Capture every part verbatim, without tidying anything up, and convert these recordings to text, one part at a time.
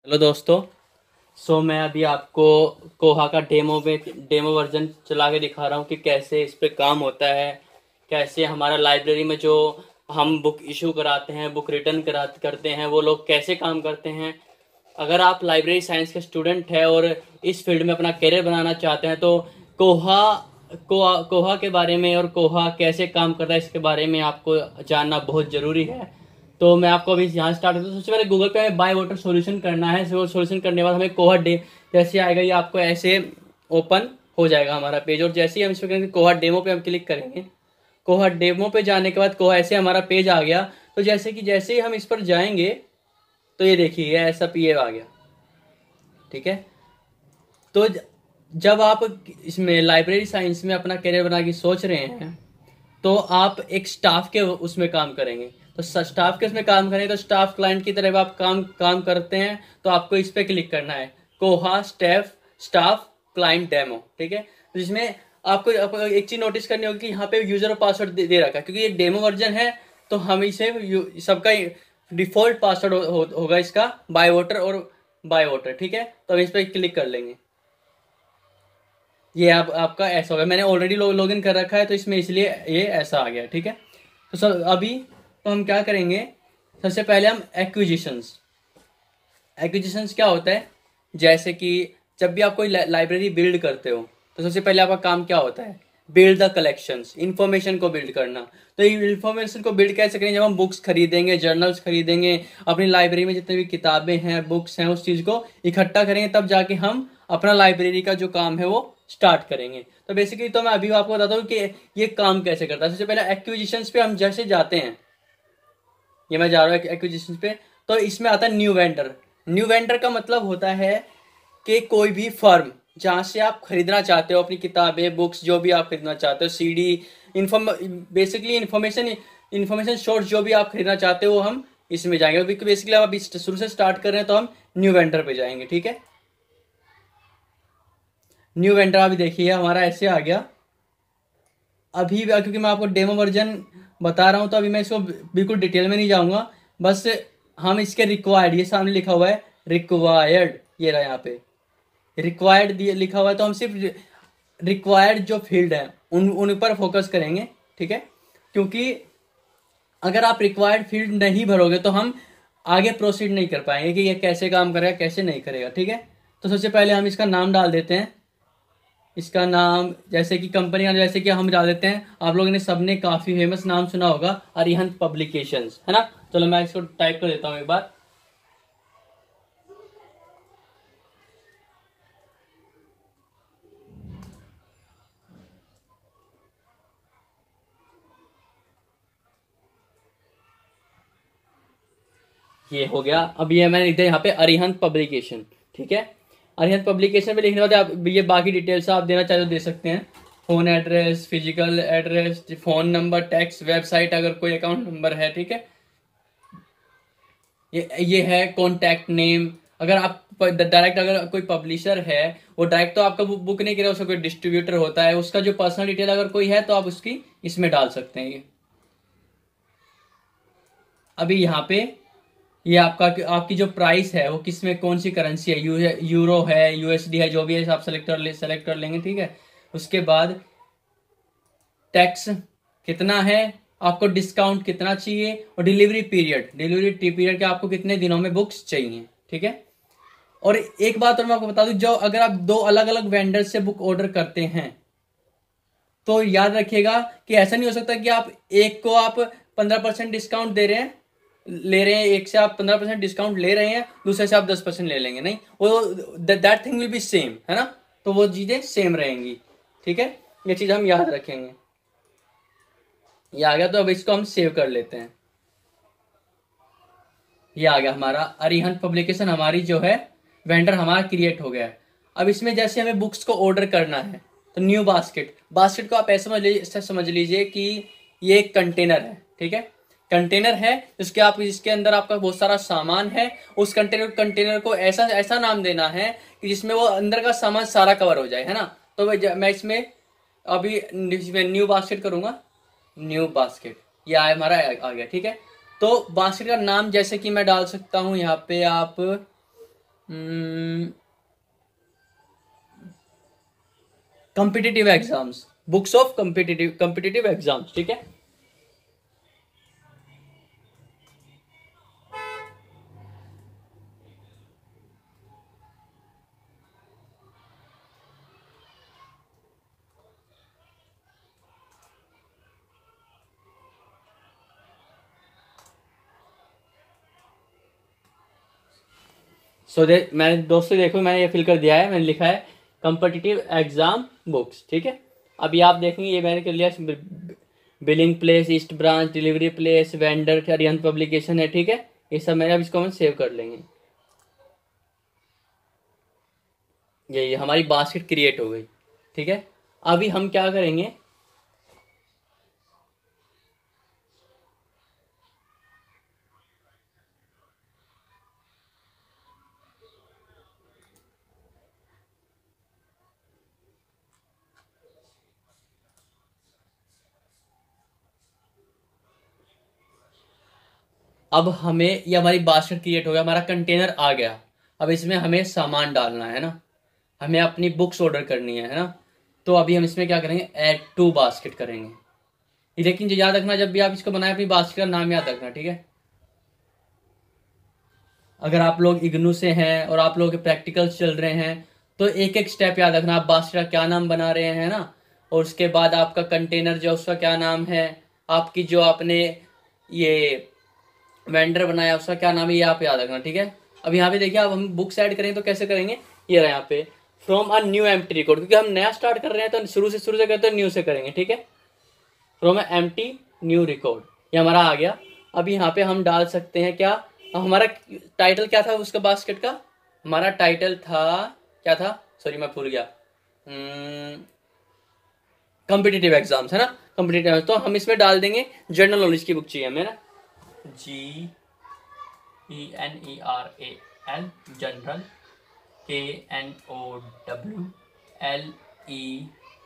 Hello दोस्तों। सो मैं अभी आपको कोहा का डेमो में डेमो वर्जन चला के दिखा रहा हूँ कि कैसे इस पे काम होता है, कैसे हमारा लाइब्रेरी में जो हम बुक इशू कराते हैं, बुक रिटर्न करा करते हैं, वो लोग कैसे काम करते हैं। अगर आप लाइब्रेरी साइंस के स्टूडेंट हैं और इस फील्ड में अपना करियर बनाना चाहते हैं तो कोहा कोहा कोहा के बारे में और कोहा कैसे काम करता है इसके बारे में आपको जानना बहुत ज़रूरी है। तो मैं आपको अभी यहाँ स्टार्ट करता हूँ। सबसे पहले गूगल पे हमें बाय वाटर सॉल्यूशन करना है। सॉल्यूशन करने के बाद हमें कोहा डे जैसे आएगा ये आपको ऐसे ओपन हो जाएगा हमारा पेज, और जैसे ही हम इस पर कोहा डेमो पे हम क्लिक करेंगे, कोहा डेमो पे जाने के बाद कोहा ऐसे हमारा पेज आ गया। तो जैसे कि जैसे ही हम इस पर जाएंगे तो ये देखिए ऐसा पीए आ गया। ठीक है, तो जब आप इसमें लाइब्रेरी साइंस में अपना करियर बना के सोच रहे हैं तो आप एक स्टाफ के उसमें काम करेंगे। तो स्टाफ के उसमें काम करेंगे तो स्टाफ क्लाइंट की तरह आप काम काम करते हैं तो आपको इस पर क्लिक करना है, कोहा स्टाफ स्टाफ क्लाइंट डेमो। ठीक है, तो जिसमें आपको, आपको एक चीज नोटिस करनी होगी कि यहाँ पे यूजर और पासवर्ड दे, दे रखा है, क्योंकि ये डेमो वर्जन है तो हम इसे सबका डिफॉल्ट पासवर्ड हो, हो, होगा इसका बाय वाटर और बाय वाटर। ठीक है, तो हम इस पर क्लिक कर लेंगे। ये आप आपका ऐसा होगा, मैंने ऑलरेडी लॉग इन कर रखा है तो इसमें इसलिए ये ऐसा आ गया। ठीक है, तो सर अभी तो हम क्या करेंगे, सबसे पहले हम एक्विजिशंस एक्विजिशंस क्या होता है, जैसे कि जब भी आप कोई लाइब्रेरी बिल्ड करते हो तो सबसे पहले आपका काम क्या होता है, बिल्ड द कलेक्शंस, इंफॉर्मेशन को बिल्ड करना। तो ये इंफॉर्मेशन को बिल्ड कैसे करेंगे, जब हम बुक्स खरीदेंगे, जर्नल्स खरीदेंगे, अपनी लाइब्रेरी में जितने भी किताबें हैं, बुक्स हैं, उस चीज़ को इकट्ठा करेंगे, तब जाके हम अपना लाइब्रेरी का जो काम है वो स्टार्ट करेंगे। तो बेसिकली तो मैं अभी आपको बताता हूँ कि ये काम कैसे करता है। सबसे पहले एक्विजिशंस पे हम जैसे जाते हैं, ये मैं जा रहा हूँ एक्विजिशंस पे, तो इसमें आता है न्यू वेंडर। न्यू वेंडर का मतलब होता है कि कोई भी फर्म जहाँ से आप खरीदना चाहते हो अपनी किताबें, बुक्स, जो भी आप खरीदना चाहते हो, CD, inform basically information information source जो भी आप खरीदना चाहते हो, हम इसमें जाएंगे। बेसिकली हम अभी शुरू से स्टार्ट कर रहे हैं तो हम न्यू वेंडर पे जाएंगे। ठीक है, न्यू वेंडर अभी देखिए हमारा ऐसे आ गया। अभी क्योंकि मैं आपको डेमो वर्जन बता रहा हूँ तो अभी मैं इसको बिल्कुल डिटेल में नहीं जाऊँगा, बस हम इसके रिक्वायर्ड, ये सामने लिखा हुआ है रिक्वायर्ड, ये रहा यहाँ पे रिक्वायर्ड लिखा हुआ है, तो हम सिर्फ रिक्वायर्ड जो फील्ड है उन उन पर फोकस करेंगे। ठीक है, क्योंकि अगर आप रिक्वायर्ड फील्ड नहीं भरोगे तो हम आगे प्रोसीड नहीं कर पाएंगे कि ये कैसे काम करेगा कैसे नहीं करेगा। ठीक है, तो सबसे पहले हम इसका नाम डाल देते हैं। इसका नाम जैसे कि कंपनी का, जैसे कि हम डाल देते हैं, आप लोगों ने सबने काफ़ी फेमस नाम सुना होगा, अरिहंत पब्लिकेशंस, है ना। चलो मैं इसको टाइप कर देता हूँ एक बार। ये हो गया। अब ये मैंने लिख दिया यहाँ पे अरिहंत पब्लिकेशन। ठीक है, अरिहंत पब्लिकेशन पे लिखने के बाद आप ये बाकी डिटेल्स आप देना चाहे तो दे सकते हैं, phone address, physical address, phone number, tax, website, अगर कोई अकाउंट नंबर है। ठीक है, ये ये है कॉन्टैक्ट नेम। अगर आप डायरेक्ट, अगर कोई पब्लिशर है वो डायरेक्ट तो आपका बुक नहीं करेगा, उसका कोई डिस्ट्रीब्यूटर होता है, उसका जो पर्सनल डिटेल अगर कोई है तो आप उसकी इसमें डाल सकते हैं। ये अभी यहाँ पे ये आपका आपकी जो प्राइस है वो किस में, कौन सी करेंसी है, यू, यूरो है, यूएसडी है, जो भी है आप सेलेक्ट कर ले सेलेक्ट कर लेंगे। ठीक है, उसके बाद टैक्स कितना है, आपको डिस्काउंट कितना चाहिए, और डिलीवरी पीरियड डिलीवरी पीरियड के आपको कितने दिनों में बुक्स चाहिए। ठीक है, और एक बात और मैं आपको बता दूं, जो अगर आप दो अलग अलग वेंडर से बुक ऑर्डर करते हैं तो याद रखिएगा कि ऐसा नहीं हो सकता कि आप एक को आप पंद्रह परसेंट डिस्काउंट दे रहे हैं ले रहे हैं एक से आप पंद्रह परसेंट डिस्काउंट ले रहे हैं, दूसरे से आप दस परसेंट ले लेंगे, नहीं, वो that thing will be same, है ना। तो वो चीजें सेम रहेंगी। ठीक है, ये चीज हम याद रखेंगे। ये आ गया, तो अब इसको हम सेव कर लेते हैं। ये आ गया हमारा अरिहंत पब्लिकेशन, हमारी जो है वेंडर हमारा क्रिएट हो गया है। अब इसमें जैसे हमें बुक्स को ऑर्डर करना है तो न्यू बास्केट बास्केट को आप ऐसे समझ लीजिए समझ लीजिए कि ये एक कंटेनर है। ठीक है, कंटेनर है जिसके आप जिसके अंदर आपका बहुत सारा सामान है। उस कंटेनर कंटेनर को ऐसा ऐसा नाम देना है कि जिसमें वो अंदर का सामान सारा कवर हो जाए, है ना। तो मैं इसमें अभी इसमें न्यू बास्केट करूंगा, न्यू बास्केट, ये आया हमारा आ गया। ठीक है, तो बास्केट का नाम जैसे कि मैं डाल सकता हूँ यहाँ पे, आप competitive exams, books of competitive competitive exams, ठीक है। सो दे मैंने दोस्तों देखो मैंने ये फिल कर दिया है, मैंने लिखा है कॉम्पिटिटिव एग्जाम बुक्स, ठीक है। अभी आप देखेंगे ये मैंने कर लिया, billing place, east branch, delivery place, vendor, Arihant publication है, ठीक है। ये सब मैंने अब इसको हम सेव कर लेंगे। ये, ये हमारी बास्केट क्रिएट हो गई, ठीक है। अभी हम क्या करेंगे, अब हमें ये हमारी बास्केट क्रिएट हो गया, हमारा कंटेनर आ गया। अब इसमें हमें सामान डालना है ना, हमें अपनी बुक्स ऑर्डर करनी है है ना। तो अभी हम इसमें क्या करेंगे, ऐड टू बास्केट करेंगे। लेकिन जो याद रखना, जब भी आप इसको बनाए अपनी बास्केट का नाम याद रखना, ठीक है। अगर आप लोग इग्नू से हैं और आप लोगों के प्रैक्टिकल्स चल रहे हैं तो एक एक स्टेप याद रखना, आप बास्केट का क्या नाम बना रहे हैं ना, और उसके बाद आपका कंटेनर जो उसका क्या नाम है, आपकी जो आपने ये वेंडर बनाया उसका क्या नाम है, ये आप याद रखना, ठीक है। अब यहाँ पे देखिए, अब हम बुक्स ऐड करेंगे तो कैसे करेंगे, ये रहा यहाँ पे from a new empty record, क्योंकि हम नया स्टार्ट कर रहे हैं तो शुरू से शुरू से करते हैं, न्यू से करेंगे, ठीक है। From a empty new record, ये हमारा आ गया। अब यहाँ पे हम डाल सकते हैं क्या, हमारा टाइटल क्या था उसका बास्केट का, हमारा टाइटल था क्या था, सॉरी मैं भूल गया, कॉम्पिटिटिव एग्जाम्स है ना, कॉम्पिटिटिव। तो हम इसमें डाल देंगे जनरल नॉलेज की बुक चाहिए हमें ना, G E N E R A L general, K N O W L E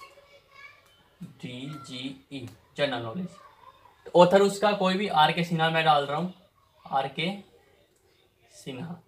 D G E general knowledge. Author उसका कोई भी, आर के सिन्हा मैं डाल रहा हूं, आर के सिन्हा,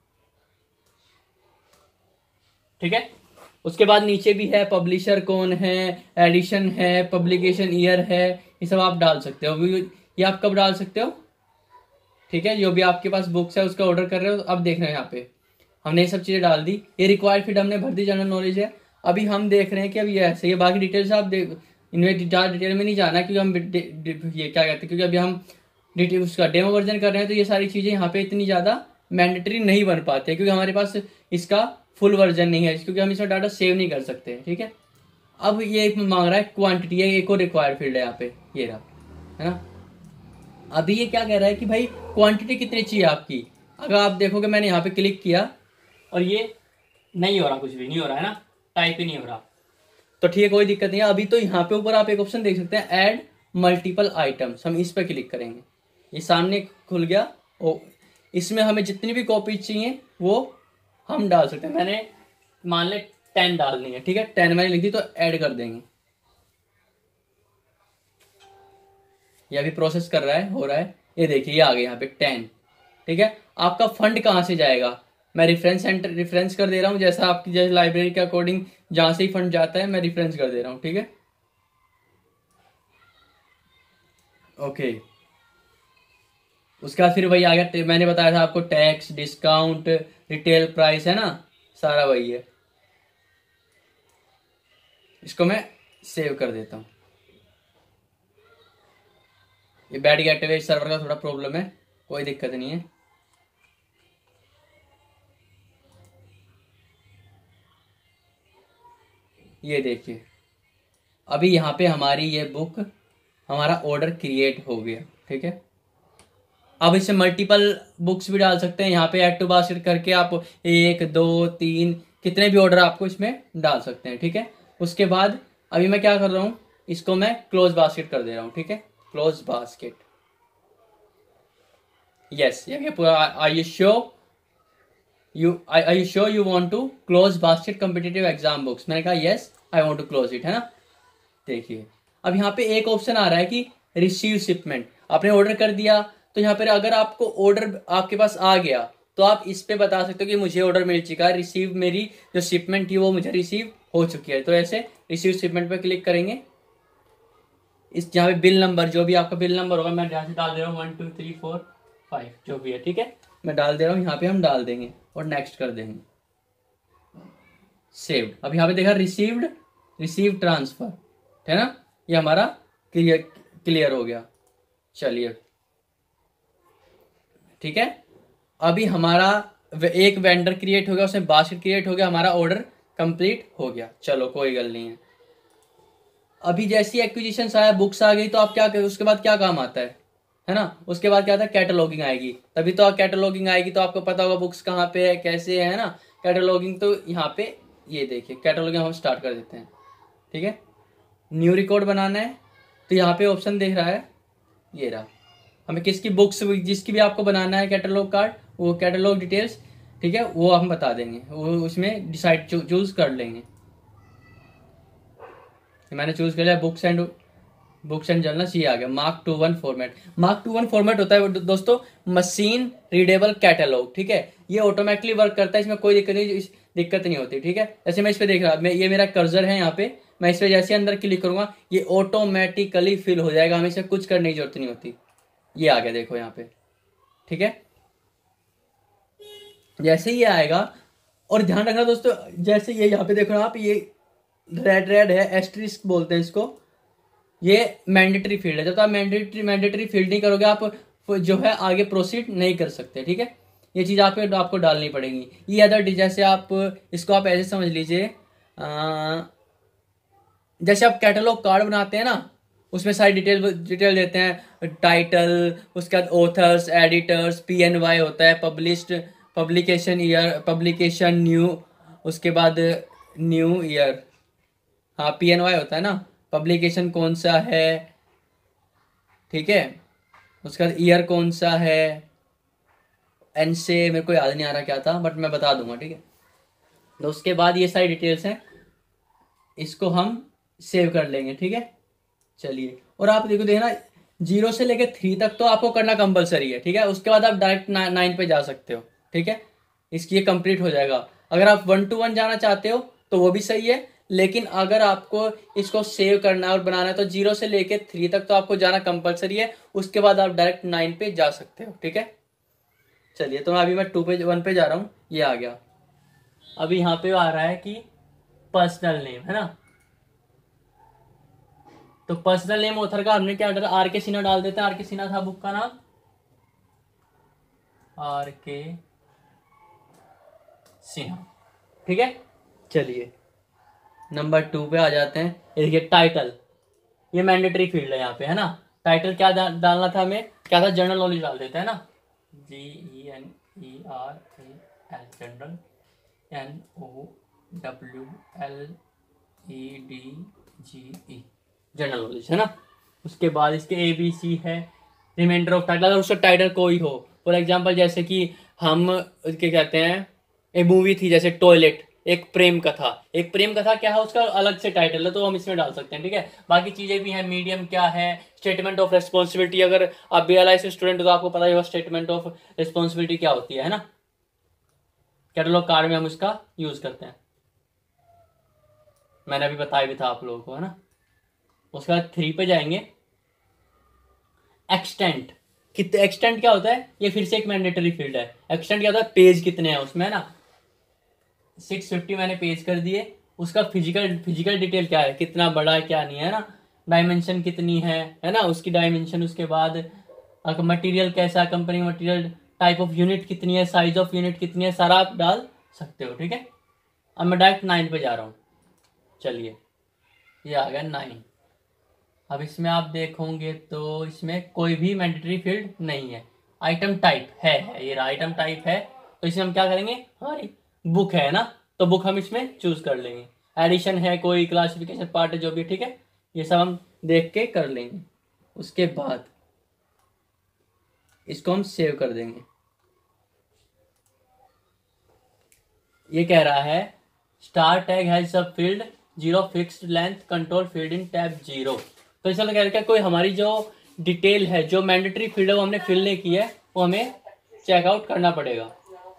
ठीक है। उसके बाद नीचे भी है पब्लिशर कौन है, एडिशन है, पब्लिकेशन ईयर है, ये सब आप डाल सकते हो। ये आप कब डाल सकते हो, ठीक है, जो भी आपके पास बुक्स है उसका ऑर्डर कर रहे हो। अब देख रहे हैं यहाँ पे हमने ये सब चीजें डाल दी, ये रिक्वायर्ड फील्ड हमने भर दी, जनरल नॉलेज है। अभी हम देख रहे हैं कि अब ये ऐसे, ये बाकी डिटेल्स आप देख, इनमें ज़्यादा डिटेल में नहीं जाना क्योंकि हम ये क्या कहते हैं, क्योंकि अभी हम डिटेल उसका डेमो वर्जन कर रहे हैं तो ये सारी चीज़ें यहाँ पे इतनी ज़्यादा मैंडेटरी नहीं बन पाते क्योंकि हमारे पास इसका फुल वर्जन नहीं है, क्योंकि हम इसमें डाटा सेव नहीं कर सकते, ठीक है। अब ये मांग रहा है क्वांटिटी, है एक और रिक्वायर्ड फील्ड है यहाँ पे, ये रहा है ना। अभी ये क्या कह रहा है कि भाई क्वांटिटी कितनी चाहिए आपकी। अगर आप देखोगे मैंने यहाँ पे क्लिक किया और ये नहीं हो रहा, कुछ भी नहीं हो रहा है ना, टाइप ही नहीं हो रहा, तो ठीक है कोई दिक्कत नहीं है। अभी तो यहाँ पे ऊपर आप एक ऑप्शन देख सकते हैं, ऐड मल्टीपल आइटम्स, हम इस पर क्लिक करेंगे, ये सामने खुल गया। और इसमें हमें जितनी भी कॉपीज चाहिए वो हम डाल सकते हैं। मैंने मान ले टेन डालनी है, ठीक है, टेन मैंने लिख दी तो ऐड कर देंगे। ये अभी प्रोसेस कर रहा है, हो रहा है, ये देखिए ये आ गया यहाँ पे टेन, ठीक है। आपका फंड कहाँ से जाएगा, मैं रेफरेंस सेंटर रेफरेंस कर दे रहा हूँ, जैसा आपकी जैसे लाइब्रेरी के अकॉर्डिंग जहां से ही फंड जाता है मैं रेफरेंस कर दे रहा हूँ, ठीक है। ओके, उसका फिर वही आ गया, मैंने बताया था आपको, टैक्स, डिस्काउंट, रिटेल प्राइस है ना, सारा वही है। इसको मैं सेव कर देता हूँ। ये बैड गेटवे सर्वर का थोड़ा प्रॉब्लम है, कोई दिक्कत नहीं है। ये देखिए अभी यहाँ पे हमारी ये बुक, हमारा ऑर्डर क्रिएट हो गया, ठीक है। अब इससे मल्टीपल बुक्स भी डाल सकते हैं, यहाँ पे ऐड टू बास्केट करके आप एक दो तीन कितने भी ऑर्डर आपको इसमें डाल सकते हैं, ठीक है। उसके बाद अभी मैं क्या कर रहा हूँ, इसको मैं क्लोज बास्केट कर दे रहा हूँ, ठीक है, क्लोज बास्केट। यस, ये पूरा, are you sure you are you sure you want to close basket competitive exam books, मैंने कहा yes I want to close it, है ना। देखिए अब यहाँ पे एक ऑप्शन आ रहा है कि रिसीव शिपमेंट, आपने ऑर्डर कर दिया तो यहाँ पर अगर आपको ऑर्डर आपके पास आ गया तो आप इस पे बता सकते हो कि मुझे ऑर्डर मिल चुका है, रिसीव, मेरी जो शिपमेंट थी वो मुझे रिसीव हो चुकी है। तो ऐसे रिसीव शिपमेंट पे क्लिक करेंगे। इस जहाँ पे बिल नंबर, जो भी आपका बिल नंबर होगा, मैं जहाँ से डाल दे रहा हूँ one two three four five जो भी है, ठीक है, मैं डाल दे रहा हूँ, यहाँ पे हम डाल देंगे और नेक्स्ट कर देंगे, सेव्ड। अब यहाँ पे देखा रिसीव्ड, रिसीव ट्रांसफर, है ना, ये हमारा क्लियर क्लियर हो गया। चलिए ठीक है, अभी हमारा एक वेंडर क्रिएट हो गया, उसमें बास्केट क्रिएट हो गया, हमारा ऑर्डर कंप्लीट हो गया। चलो कोई गल नहीं है। अभी जैसी एक्विजिशन आया, बुक्स आ गई, तो आप क्या करें, उसके बाद क्या काम आता है है ना, उसके बाद क्या आता है, कैटलॉगिंग आएगी। तभी तो कैटलॉगिंग आएगी, तो आपको पता होगा बुक्स कहाँ पे है, कैसे है ना कैटलॉगिंग। तो यहाँ पे ये देखिए कैटलॉगिंग हम स्टार्ट कर देते हैं, ठीक है। न्यू रिकॉर्ड बनाना है, तो यहाँ पे ऑप्शन देख रहा है, ये रहा, हमें किसकी बुक्स, जिसकी भी आपको बनाना है कैटलॉग कार्ड, वो कैटलॉग डिटेल्स, ठीक है, वो हम बता देंगे, वो उसमें डिसाइड चूज कर लेंगे। मैंने चूज कर लिया books and books and journals, ये आ गया MARC two one format. MARC two one format होता है दोस्तों मशीन रीडेबल कैटलॉग, ठीक है, ये ऑटोमेटिकली वर्क करता है, इसमें कोई दिक्कत नहीं दिक्कत नहीं होती, ठीक है। जैसे मैं इस पे देख रहा, मैं ये मेरा कर्सर है यहाँ पे, मैं इस पे जैसे अंदर क्लिक करूंगा ये ऑटोमेटिकली फिल हो जाएगा, हमें इसमें कुछ करने की जरूरत नहीं होती। ये आ गया देखो यहाँ पे, ठीक है, जैसे ही आएगा। और ध्यान रखना दोस्तों, जैसे ये यहाँ पे देखो आप, ये रेड रेड है, एस्ट्रिस्क बोलते हैं इसको, ये मैंडेटरी फील्ड है। जब तो आप मैंडेटरी मैंडेटरी फील्ड नहीं करोगे, आप जो है आगे प्रोसीड नहीं कर सकते, ठीक है। ये चीज आप आपको डालनी पड़ेगी। ये अदर, जैसे आप इसको आप ऐसे समझ लीजिए, जैसे आप कैटलॉग कार्ड बनाते हैं ना, उसमें सारी डिटेल डिटेल देते हैं, टाइटल, उसके बाद authors, editors, P N Y होता है, published, publication year, publication new, उसके बाद न्यू ईयर, हाँ पी एन वाई होता है ना, पब्लिकेशन कौन सा है, ठीक है, उसके बाद ईयर कौन सा है, एन से मेरे को याद नहीं आ रहा क्या था, बट मैं बता दूंगा, ठीक है। तो उसके बाद ये सारी डिटेल्स हैं, इसको हम सेव कर लेंगे, ठीक है। चलिए, और आप देखो देखना, जीरो से लेके थ्री तक तो आपको करना कंपलसरी है, ठीक है। उसके बाद आप डायरेक्ट नाइन पे जा सकते हो, ठीक है, इसकी ये कंप्लीट हो जाएगा। अगर आप वन टू वन जाना चाहते हो तो वो भी सही है, लेकिन अगर आपको इसको सेव करना और बनाना है तो जीरो से लेके थ्री तक तो आपको जाना कंपलसरी है, उसके बाद आप डायरेक्ट नाइन पे जा सकते हो, ठीक है। चलिए, तो अभी मैं टू पे वन पे जा रहा हूँ, ये आ गया। अभी यहाँ पे आ रहा है कि पर्सनल नेम, है ना, तो पर्सनल नेम ऑथर का हमने क्या डाला, आर के सिन्हा डाल देते हैं। आर के सिन्हा था बुक का नाम, आर के सिन्हा, ठीक है। चलिए नंबर टू पे आ जाते हैं। ये देखिए टाइटल, ये मैंडेटरी फील्ड है यहाँ पे, है ना। टाइटल क्या डालना था हमें, क्या था, जनरल नॉलेज डाल देते हैं ना, G E N E R A L, general, N O W L E D G E, general knowledge, है ना। उसके बाद इसके ए बी सी है, रिमाइंडर ऑफ टाइटल, अगर उसका टाइटल कोई हो, फॉर एग्जांपल जैसे कि हम क्या कहते हैं, एक मूवी थी जैसे टॉयलेट, एक प्रेम कथा, एक प्रेम कथा क्या है, उसका अलग से टाइटल है, तो हम इसमें डाल सकते हैं, ठीक है। बाकी चीजें भी हैं, मीडियम क्या है, स्टेटमेंट ऑफ रिस्पॉन्सिबिलिटी, अगर आप बी एल आई से स्टूडेंट हो तो आपको पता ही होगा स्टेटमेंट ऑफ रिस्पॉन्सिबिलिटी क्या होती है है ना। कैटलॉग कार्ड में हम उसका यूज करते हैं, मैंने अभी बताया भी था आप लोगों को, है ना। उसके बाद थ्री पे जाएंगे, एक्सटेंट, कितने एक्सटेंट क्या होता है, ये फिर से एक मैंडेटरी फील्ड है। एक्सटेंट क्या होता है, पेज कितने हैं उसमें, है ना, सिक्स फिफ्टी मैंने पेज कर दिए। उसका फिजिकल फिजिकल डिटेल क्या है, कितना बड़ा है क्या नहीं है ना, डायमेंशन कितनी है है ना, उसकी डायमेंशन। उसके बाद मटेरियल कैसा, company material, type of unit कितनी है, साइज ऑफ यूनिट कितनी है, सारा आप डाल सकते हो, ठीक है। अब मैं डायरेक्ट नाइन पे जा रहा हूँ। चलिए, ये आ गया नाइन। अब इसमें आप देखोगे तो इसमें कोई भी मैंडेटरी फील्ड नहीं है। आइटम टाइप है, है ये आइटम टाइप है, तो इसमें हम क्या करेंगे, हमारी बुक है ना, तो बुक हम इसमें चूज कर लेंगे। एडिशन है, कोई क्लासिफिकेशन पार्ट है, जो भी, ठीक है, ये सब हम देख के कर लेंगे। उसके बाद इसको हम सेव कर देंगे। ये कह रहा है star tag has subfield zero fixed length control field in tab zero. तो इसका कह रहा है कोई हमारी जो डिटेल है, जो मैंडेटरी फील्ड है वो हमने फिल नहीं की है, वो हमें चेकआउट करना पड़ेगा।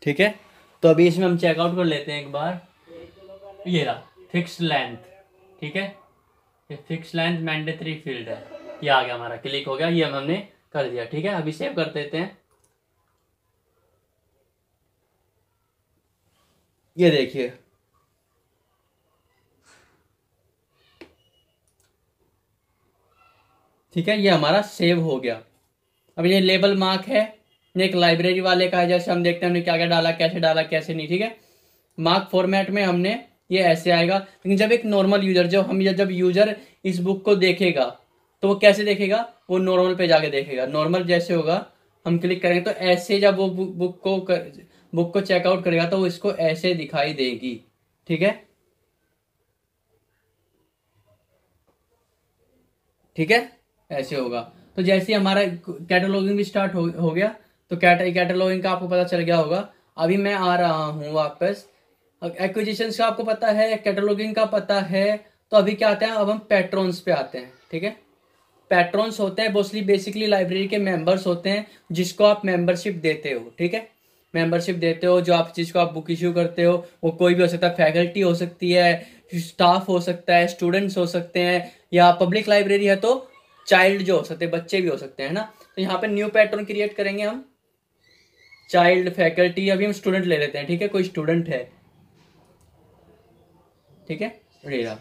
ठीक है। तो अभी इसमें हम चेकआउट कर लेते हैं एक बार। ये रहा फिक्स लेंथ, ठीक है, ये फिक्स लेंथ मैंडेटरी फील्ड है, ये आ गया हमारा, क्लिक हो गया, ये हम हमने कर दिया। ठीक है, अभी सेव कर देते हैं। ये देखिए, ठीक है, ये हमारा सेव हो गया। अब ये लेबल मार्क है, ये एक लाइब्रेरी वाले का है, जैसे हम देखते हैं हमने क्या क्या डाला, कैसे डाला, कैसे नहीं। ठीक है, मार्क फॉर्मेट में हमने ये ऐसे आएगा। लेकिन जब एक नॉर्मल यूजर, जो हम जब यूजर इस बुक को देखेगा तो वो कैसे देखेगा, वो नॉर्मल पे जाके देखेगा। नॉर्मल जैसे होगा, हम क्लिक करेंगे तो ऐसे जब वो बुक को बुक को चेकआउट करेगा तो वो इसको ऐसे दिखाई देगी। ठीक है, ठीक है, ऐसे होगा। तो जैसे हमारा कैटलॉगिंग भी स्टार्ट हो, हो गया, तो कैट कैटलॉगिंग का आपको पता चल गया होगा। अभी मैं आ रहा हूँ वापस, एक्विजिशन का आपको पता है, कैटलॉगिंग का पता है। तो अभी क्या आते हैं, अब हम पैट्रॉन्स पे आते हैं। ठीक है, पैट्रॉन्स होते हैं मोस्टली बेसिकली लाइब्रेरी के मेंबर्स होते हैं, जिसको आप मेंबरशिप देते हो। ठीक है, मेंबरशिप देते हो, जो आप जिसको आप बुक इश्यू करते हो, वो कोई भी हो सकता है, फैकल्टी हो सकती है, स्टाफ हो सकता है, स्टूडेंट्स हो सकते हैं, या पब्लिक लाइब्रेरी है तो चाइल्ड जो हो सकते हैं, बच्चे भी हो सकते हैं ना। तो यहाँ पे न्यू पैटर्न क्रिएट करेंगे हम, चाइल्ड, फैकल्टी, अभी हम स्टूडेंट ले लेते हैं। ठीक है, कोई स्टूडेंट है, ठीक है, रेगा।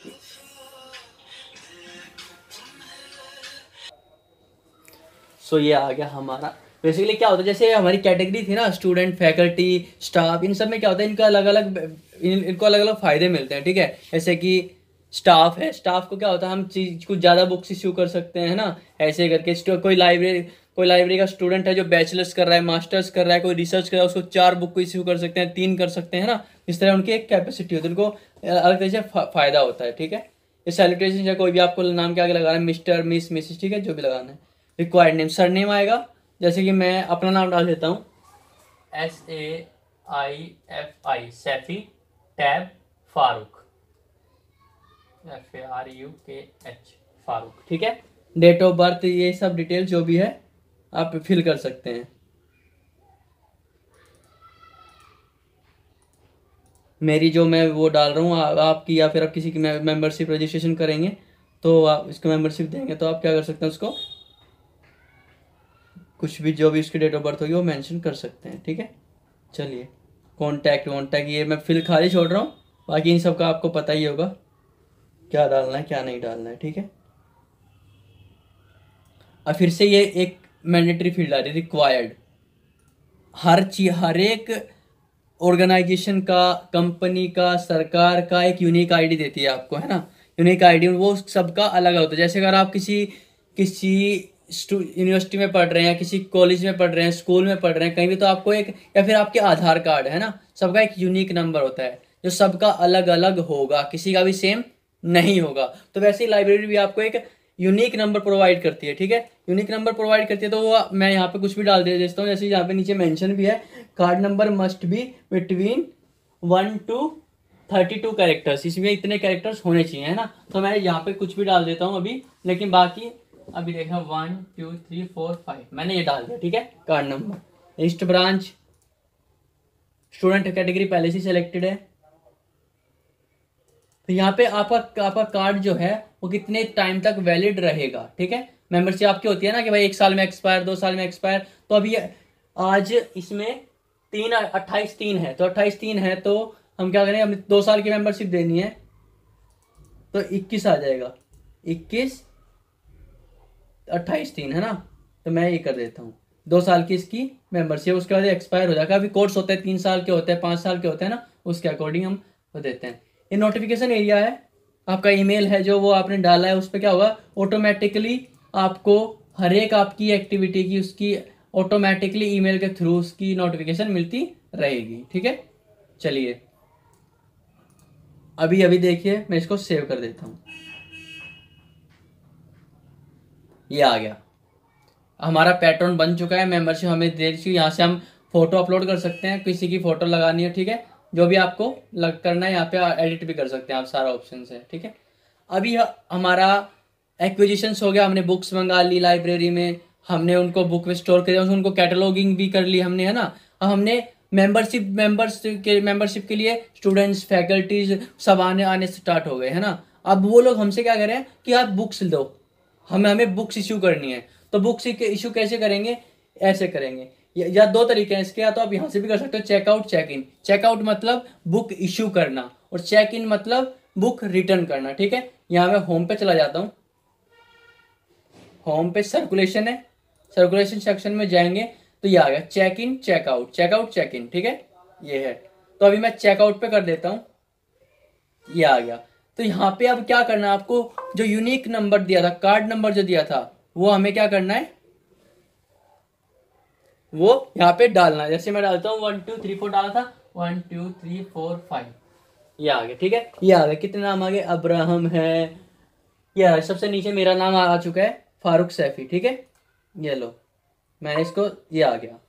सो ये आ गया हमारा। बेसिकली क्या होता है, जैसे हमारी कैटेगरी थी ना, स्टूडेंट, फैकल्टी, स्टाफ, इन सब में क्या होता है, इनका अलग अलग इन, इनको अलग अलग फायदे मिलते हैं। ठीक है, जैसे कि स्टाफ है, स्टाफ को क्या होता है, हम चीज कुछ ज्यादा बुक्स इश्यू कर सकते हैं ना, ऐसे करके। कोई लाइब्रेरी कोई लाइब्रेरी का स्टूडेंट है जो बैचलर्स कर रहा है, मास्टर्स कर रहा है, कोई रिसर्च कर रहा है, उसको चार बुक को इश्यू कर सकते हैं, तीन कर सकते हैं ना। इस तरह उनकी एक कैपेसिटी होती है, उनको अलग तरह से फायदा होता है। ठीक है, ये सैल्यूटेशन या कोई भी आपको नाम के आगे लगाना है, मिस्टर, मिस, मिसिस, ठीक है, जो भी लगाना है। रिक्वायर्ड नेम, सर नेम आएगा, जैसे कि मैं अपना नाम डाल देता हूँ, S A I F I, Saifi tab Farukh, F A R U K H, Farukh. ठीक है, डेट ऑफ बर्थ, ये सब डिटेल जो भी है आप फिल कर सकते हैं। मेरी जो मैं वो डाल रहा हूँ, आपकी या फिर आप किसी की मेंबरशिप रजिस्ट्रेशन करेंगे तो आप इसको मेंबरशिप देंगे तो आप क्या कर सकते हैं, उसको कुछ भी जो भी उसकी डेट ऑफ बर्थ होगी वो मेंशन कर सकते हैं। ठीक है, चलिए, कॉन्टैक्ट वॉन्टैक्ट ये मैं फिल खाली छोड़ रहा हूँ, बाकी इन सब का आपको पता ही होगा क्या डालना है क्या नहीं डालना है। ठीक है, और फिर से ये एक मैंडेटरी फील्ड आ रही है, रिक्वायर्ड। हर चीज, हर एक ऑर्गेनाइजेशन का, कंपनी का, सरकार का एक यूनिक आईडी देती है आपको, है ना। यूनिक आईडी वो सबका अलग होता है। जैसे अगर आप किसी किसी यूनिवर्सिटी में पढ़ रहे हैं, किसी कॉलेज में पढ़ रहे हैं, स्कूल में पढ़ रहे हैं, कहीं भी, तो आपको एक, या फिर आपके आधार कार्ड है ना, सबका एक यूनिक नंबर होता है जो सबका अलग अलग होगा, किसी का भी सेम नहीं होगा। तो वैसे ही लाइब्रेरी भी आपको एक यूनिक नंबर प्रोवाइड करती है। ठीक है, यूनिक नंबर प्रोवाइड करती है, तो वो मैं यहाँ पे कुछ भी डाल दे देता हूँ, जैसे यहाँ पे नीचे मेंशन भी है, card number must be between one to thirty two characters, इसमें इतने कैरेक्टर्स होने चाहिए, है ना। तो मैं यहाँ पे कुछ भी डाल देता हूँ अभी, लेकिन बाकी अभी देखा one two three four five मैंने ये डाल दिया। ठीक है, card number, east branch, student category पहले से सिलेक्टेड है। तो यहाँ पे आपका आपका कार्ड जो है वो कितने टाइम तक वैलिड रहेगा। ठीक है, मेंबरशिप आपकी होती है ना कि भाई एक साल में एक्सपायर, दो साल में एक्सपायर। तो अभी आज इसमें तीन अट्ठाईस तीन है, तो अट्ठाईस तीन है तो हम क्या करें, हमें दो साल की मेंबरशिप देनी है तो इक्कीस आ जाएगा, इक्कीस अट्ठाईस तीन है ना। तो मैं ये कर देता हूँ, दो साल की इसकी मेंबरशिप, उसके बाद एक्सपायर हो जाएगा। अभी कोर्स होते हैं तीन साल के होते हैं, पाँच साल के होते हैं ना, उसके अकॉर्डिंग हम वो देते हैं। ये नोटिफिकेशन एरिया है, आपका ईमेल है जो वो आपने डाला है, उस पर क्या होगा, ऑटोमेटिकली आपको हर एक आपकी एक्टिविटी की उसकी ऑटोमेटिकली ईमेल के थ्रू उसकी नोटिफिकेशन मिलती रहेगी। ठीक है, चलिए अभी अभी देखिए, मैं इसको सेव कर देता हूँ। ये आ गया, हमारा पैटर्न बन चुका है, मेंबरशिप हमें दे दी। यहाँ से हम फोटो अपलोड कर सकते हैं, किसी की फोटो लगानी है। ठीक है, जो भी आपको लग करना है, यहाँ पे एडिट भी कर सकते हैं आप, सारा ऑप्शन है। ठीक है, अभी हमारा एक्विजिशंस हो गया, हमने बुक्स मंगा ली लाइब्रेरी में, हमने उनको बुक में स्टोर कर दिया, उनको कैटलॉगिंग भी कर ली हमने, है ना। अब हमने मेंबरशिप मेंबर्स के मेंबरशिप के लिए स्टूडेंट्स फैकल्टीज सब आने आने स्टार्ट हो गए है ना। अब वो लोग हमसे क्या करें कि आप बुक्स दो, हमें हमें बुक्स इशू करनी है। तो बुक्स इशू कैसे करेंगे, ऐसे करेंगे, या, या दो तरीके हैं इसके, या तो आप यहाँ से भी कर सकते हो चेकआउट चेक इन। चेकआउट मतलब बुक इशू करना और चेक इन मतलब बुक रिटर्न करना। ठीक है, यहाँ मैं होम पे चला जाता हूँ। होम पे सर्कुलेशन है, सर्कुलेशन सेक्शन में जाएंगे तो ये आ गया check in checkout, checkout check in. ठीक है, ये है। तो अभी मैं चेकआउट पे कर देता हूँ, ये आ गया। तो यहाँ पे अब क्या करना है आपको, जो यूनिक नंबर दिया था, कार्ड नंबर जो दिया था, वो हमें क्या करना है, वो यहाँ पे डालना है। जैसे मैं डालता हूँ वन टू थ्री फोर डाला था, one two three four five, ये आ गया। ठीक है, ये आ गया। कितने नाम आ गए, अब्राहम है, ये सबसे नीचे मेरा नाम आ चुका है, फारूक सैफी। ठीक है, ये लो, मैंने इसको, ये आ गया।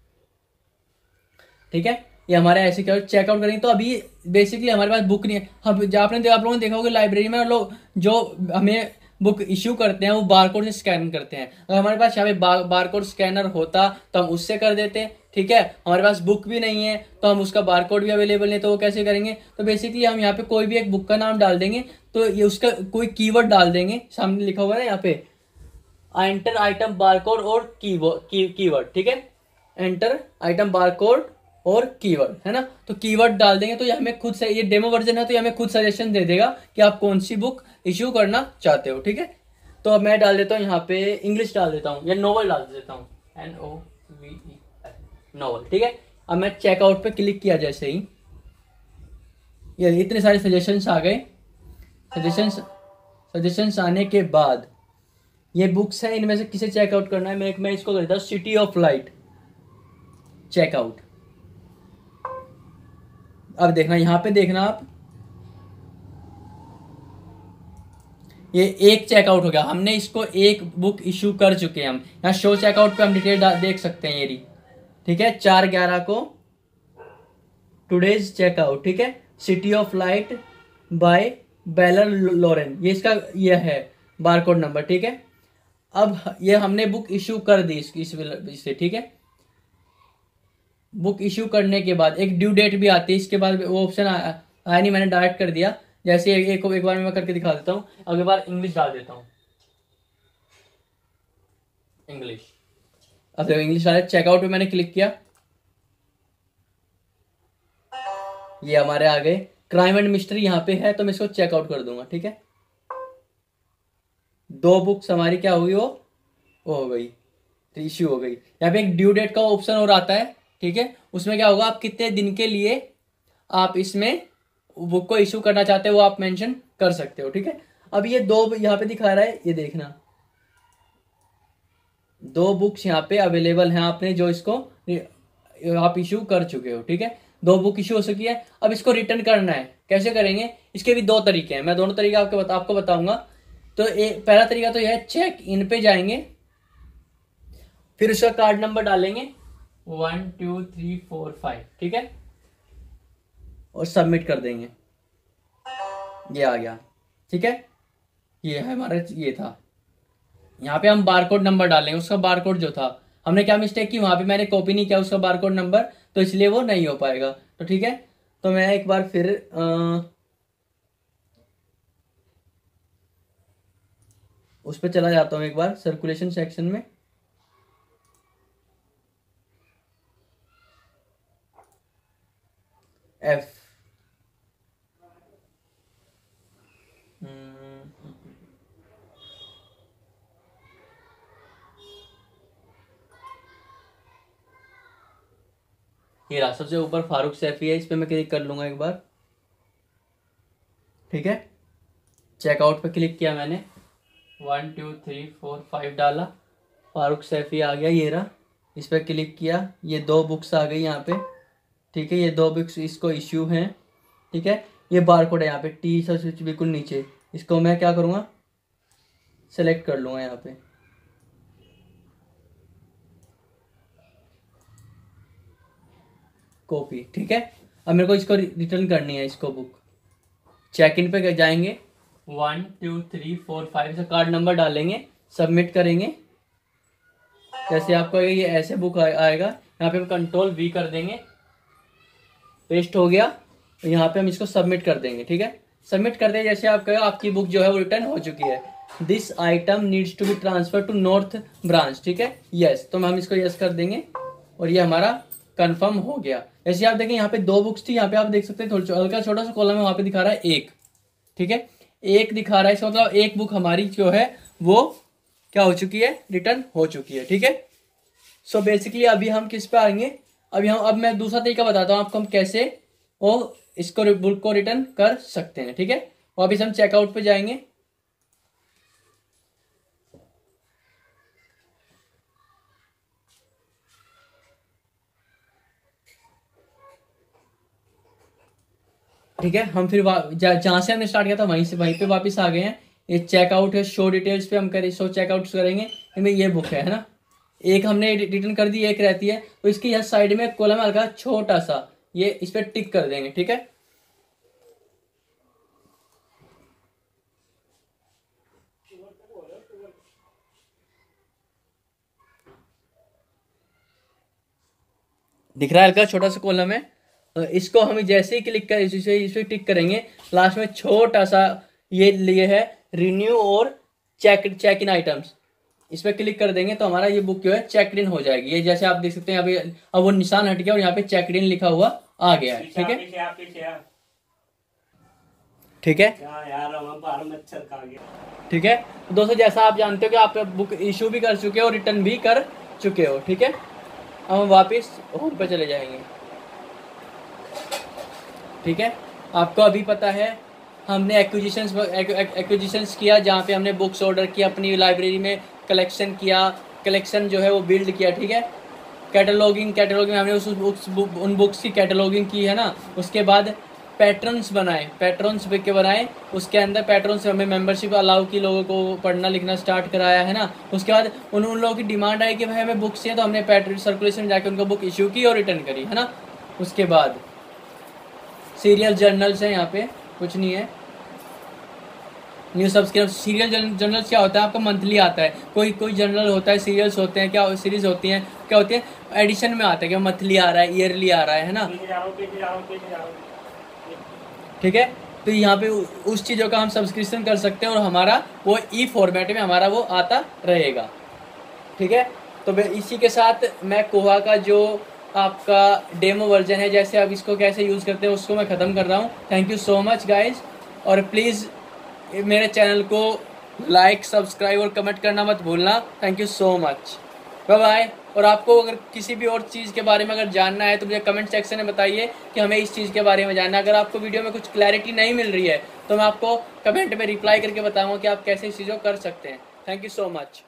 ठीक है, ये हमारे ऐसे क्या चेकआउट करेंगे। तो अभी बेसिकली हमारे पास बुक नहीं है। हम आपने आप लोगों ने देखा होगा लाइब्रेरी में लोग जो हमें बुक इश्यू करते हैं वो बारकोड से स्कैन करते हैं। अगर हमारे पास यहाँ पे बार बारकोड स्कैनर होता तो हम उससे कर देते। ठीक है, हमारे पास बुक भी नहीं है तो हम उसका बारकोड भी अवेलेबल नहीं, तो वो कैसे करेंगे। तो बेसिकली हम यहाँ पे कोई भी एक बुक का नाम डाल देंगे, तो ये उसका कोई कीवर्ड डाल देंगे, सामने लिखा हुआ है यहाँ पे एंटर आइटम बारकोड और कीवर्ड कीवर्ड। ठीक है, एंटर आइटम बारकोड और कीवर्ड, है ना। तो कीवर्ड डाल देंगे तो ये हमें खुद से, ये डेमो वर्जन है तो ये हमें खुद सजेशन दे देगा कि आप कौन सी बुक इश्यू करना चाहते हो। ठीक है, तो अब मैं डाल देता हूँ यहाँ पे इंग्लिश डाल देता हूँ या नोवेल डाल देता हूँ, N O V E L novel. ठीक है, अब मैं चेकआउट पे क्लिक किया जैसे ही, ये इतने सारे सजेशंस आ गए। सजेशंस सजेशंस आने के बाद ये बुक्स है, इनमें से किसे चेकआउट करना है, मैं मैं इसको कर देता हूँ सिटी ऑफ लाइट चेकआउट। अब देखना, यहां पे देखना आप, ये एक चेकआउट हो गया, हमने इसको एक बुक इशू कर चुके हैं हम। यहाँ शो चेकआउट पे हम डिटेल देख सकते हैं, ये रही। ठीक है, चार ग्यारह को टुडेज चेकआउट। ठीक है, city of light by Beller Lauren, ये इसका ये है बारकोड नंबर। ठीक है, अब ये हमने बुक इशू कर दी इस, इससे। ठीक है, बुक इशू करने के बाद एक ड्यू डेट भी आती है, इसके बाद वो ऑप्शन आया नहीं, मैंने डायरेक्ट कर दिया। जैसे एक, एक, एक बार मैं करके दिखा देता हूँ, अगली बार इंग्लिश डाल देता हूँ, इंग्लिश। अब देखो इंग्लिश डाले, चेकआउट पे मैंने क्लिक किया, ये हमारे आ गए। क्राइम एंड मिस्ट्री यहाँ पे है तो मैं इसको चेकआउट कर दूंगा। ठीक है, दो बुक्स हमारी क्या हुई, वो वो हो गई, इश्यू हो गई। यहाँ पे एक ड्यू डेट का ऑप्शन और आता है। ठीक है, उसमें क्या होगा, आप कितने दिन के लिए आप इसमें बुक को इशू करना चाहते हो वो आप मेंशन कर सकते हो। ठीक है, अब ये दो यहाँ पे दिखा रहा है, ये देखना, दो बुक्स यहाँ पे अवेलेबल हैं आपने जो इसको आप इशू कर चुके हो। ठीक है, दो बुक इशू हो चुकी है। अब इसको रिटर्न करना है, कैसे करेंगे, इसके भी दो तरीके हैं, मैं दोनों तरीके आपको बता, आपको बताऊंगा। तो ए, पहला तरीका तो यह है, चेक इन पे जाएंगे, फिर उसका कार्ड नंबर डालेंगे one two three four five. ठीक है, और सबमिट कर देंगे, ये आ गया। ठीक है, ये है हमारा, ये था। यहाँ पे हम बारकोड नंबर डालेंगे, उसका बारकोड जो था, हमने क्या मिस्टेक की, वहां पे मैंने कॉपी नहीं किया उसका बारकोड नंबर, तो इसलिए वो नहीं हो पाएगा। तो ठीक है, तो मैं एक बार फिर आ, उस पर चला जाता हूँ, एक बार सर्कुलेशन सेक्शन में। एफ ये रहा सबसे ऊपर फारूक सैफी है, इस पे मैं क्लिक कर लूंगा एक बार। ठीक है, चेकआउट पे क्लिक किया मैंने, one two three four five डाला, फारूक सैफी आ गया, ये रहा। इस पर क्लिक किया, ये दो बुक्स आ गई यहाँ पे। ठीक है, ये दो बुक्स इसको इश्यू हैं। ठीक है, ये बारकोड है यहाँ पे, टी सा स्विच बिल्कुल नीचे, इसको मैं क्या करूँगा, सेलेक्ट कर लूँगा यहाँ पे। कॉपी। ठीक है, अब मेरे को इसको रिटर्न करनी है, इसको बुक। चेक इन पे जाएंगे, one two three four five से कार्ड नंबर डालेंगे, सबमिट करेंगे। जैसे आपको ये ऐसे बुक आएगा, यहाँ पे हम कंट्रोल वी कर देंगे, पेस्ट हो गया। तो यहाँ पे हम इसको सबमिट कर देंगे। ठीक है, सबमिट कर दें जैसे आप कहो, आपकी बुक जो है वो रिटर्न हो चुकी है। This item needs to be transfer to north branch. ठीक है, यस, तो हम इसको यस कर देंगे और ये हमारा कंफर्म हो गया। जैसे आप देखें यहाँ पे दो बुक्स थी, यहाँ पे आप देख सकते हैं थोड़ा हल्का छोटा सा कॉलम है, वहां पे दिखा रहा है एक। ठीक है, एक दिखा रहा है, इसका मतलब एक बुक हमारी जो है वो क्या हो चुकी है, रिटर्न हो चुकी है। ठीक है, सो बेसिकली अभी हम किस पे आएंगे, अभी हम अब मैं दूसरा तरीका बताता हूँ आपको हम कैसे वो इसको बुक को रिटर्न कर सकते हैं। ठीक है, वापिस हम चेकआउट पे जाएंगे। ठीक है, हम फिर जहां से हमने स्टार्ट किया था वहीं से वहीं पे वापस आ गए हैं। ये चेकआउट है, शो डिटेल्स पे हम करें, शो चेकआउट करेंगे, इनमें ये बुक है है ना, एक हमने रिटर्न कर दी, एक रहती है, तो इसकी यह साइड में कॉलम हल्का छोटा सा, ये इस पर टिक कर देंगे। ठीक है, दिख रहा है हल्का छोटा सा कॉलम है, इसको हम जैसे ही क्लिक कर इसे इस पे टिक करेंगे, लास्ट में छोटा सा ये लिए है रिन्यू और चेक चेक इन आइटम्स, इस पर क्लिक कर देंगे तो हमारा ये बुक जो है चेकड इन हो जाएगी। ये जैसे आप देख सकते हैं अभी, अब वो निशान हट गया और यहाँ पे चेकड इन लिखा हुआ आ गया है। ठीक है, ठीक है ठीक है, तो दोस्तों जैसा आप जानते हो कि आप बुक इशू भी कर चुके हो और रिटर्न भी कर चुके हो। ठीक है, अब हम वापस होम पे चले जाएंगे। ठीक है, आपको अभी पता है हमने एक्विजिशंस एक्विजिशंस किया, जहाँ पे हमने बुक्स ऑर्डर किया, अपनी लाइब्रेरी में कलेक्शन किया, कलेक्शन जो है वो बिल्ड किया। ठीक है, कैटलॉगिंग कैटलॉगिंग हमने उस बुक्स उन बुक्स की कैटलॉगिंग की है ना, उसके बाद पैटर्न्स बनाए, पैटर्न्स के बनाए, उसके अंदर पैटर्न्स हमें मेंबरशिप अलाउ की, लोगों को पढ़ना लिखना स्टार्ट कराया है ना। उसके बाद उन उन लोगों की डिमांड आई कि भाई हमें बुक्स चाहिए, तो हमने पैटर्न सर्कुलेशन में जाके उनको बुक इशू की और रिटर्न करी है ना। उसके बाद सीरियल जर्नल्स हैं, यहाँ पे कुछ नहीं है, न्यू सब्सक्राइब। सीरियल जर्नल्स क्या होता है, आपका मंथली आता है, कोई कोई जर्नल होता है, सीरियल्स होते हैं, क्या सीरीज होती हैं, क्या होती है, एडिशन में आता है, क्या मंथली आ रहा है, ईयरली आ रहा है ना। ठीक है, तो यहाँ पे उस चीज़ों का हम सब्सक्रिप्शन कर सकते हैं और हमारा वो ई फॉर्मेट में हमारा वो आता रहेगा। ठीक है, तो इसी के साथ मैं कोहा का जो आपका डेमो वर्जन है, जैसे आप इसको कैसे यूज़ करते हैं उसको मैं ख़त्म कर रहा हूँ। Thank you so much guys, और प्लीज़ मेरे चैनल को लाइक सब्सक्राइब और कमेंट करना मत भूलना। Thank you so much, bye bye. और आपको अगर किसी भी और चीज़ के बारे में अगर जानना है तो मुझे कमेंट सेक्शन में बताइए कि हमें इस चीज़ के बारे में जानना है। अगर आपको वीडियो में कुछ क्लैरिटी नहीं मिल रही है तो मैं आपको कमेंट में रिप्लाई करके बताऊँगा कि आप कैसे इस चीज़ को कर सकते हैं। Thank you so much.